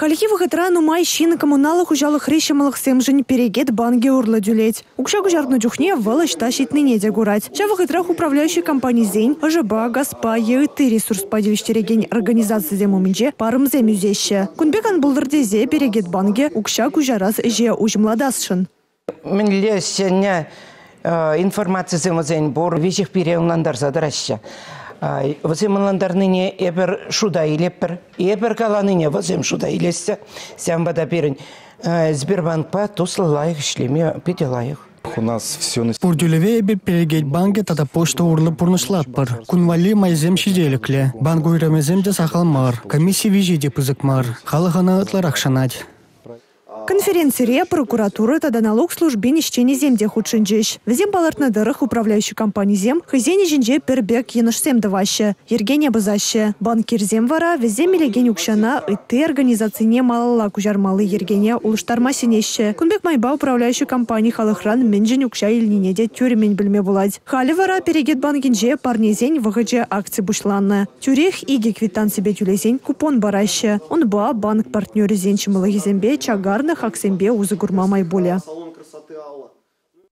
Халихи выхотра нумай щин коммуналах ужалых рещамалых семжень перегет банги урла дюлеть. Укшагу жаргну дюхне валаш тащить неде гурать. Ча выхотрах управляющей компании Зень, ОЖБ, ГАСПА, ЕИТы ресурс подвищерегень организации земуминже парым земюзеще. Кунбекан булдырдезе перегет банги укшагу жараз же ужмладасшын. Менле сеня информация земозень бор вещих переунландар задраща. Воземландар ныне эбер шуда илепер, эбер кала ныне возем шуда илессе. Сям бада перень Сбербанкпа туслалаих шлеме петелаих. У нас все на Пурдюлеве эбер перегет банги тата почта урлы пурнышлатпар. Кунвали майзем шиделекле. Бангу ирамезем де сахалмар. Комиссия вижиде пызыкмар. Халахана ытларах шанать. Конференция прокуратура тада налог службе нищени земде худшинджиш. Везем балартна дырых управляющей компании зем, хозяйни жинже пербек енышсем даваще, Евгения Базаще. Банкир земвара везем милеген укшана и ты организации не малала кужармалы Евгения улыштарма синеще. Кунбек майба управляющей компании халыхран менжин укша ильнинеде тюремень бельме булать. Халивара перегет банкинже парнезень выгодже акции бушланна. Тюрех иги квитан себе тюлезень купон бараще. Он ба банк партнер зенчималы зембе чагарна Хаксембе узы гурма майбуля.